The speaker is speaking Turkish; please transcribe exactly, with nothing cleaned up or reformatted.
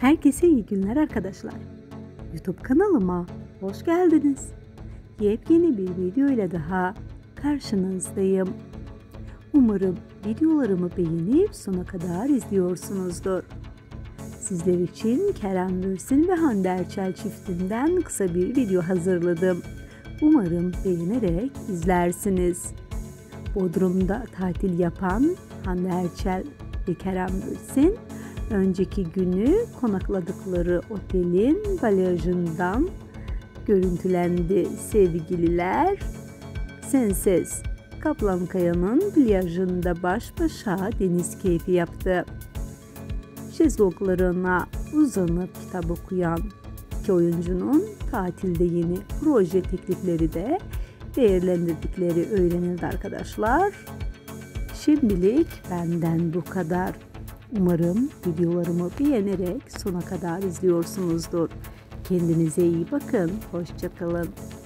Herkese iyi günler arkadaşlar. YouTube kanalıma hoş geldiniz. Yepyeni bir video ile daha karşınızdayım. Umarım videolarımı beğenip sona kadar izliyorsunuzdur. Sizler için Kerem Bürsin ve Hande Erçel çiftinden kısa bir video hazırladım. Umarım beğenerek izlersiniz. Bodrum'da tatil yapan Hande Erçel ve Kerem Bürsin önceki günü konakladıkları otelin plajından görüntülendi sevgililer. Senses Kaplankaya'nın plajında baş başa deniz keyfi yaptı. Şezlonglarına uzanıp kitap okuyan iki oyuncunun tatilde yeni proje teklifleri de değerlendirdikleri öğrenildi arkadaşlar. Şimdilik benden bu kadar. Umarım videolarımı beğenerek sona kadar izliyorsunuzdur. Kendinize iyi bakın. Hoşça kalın.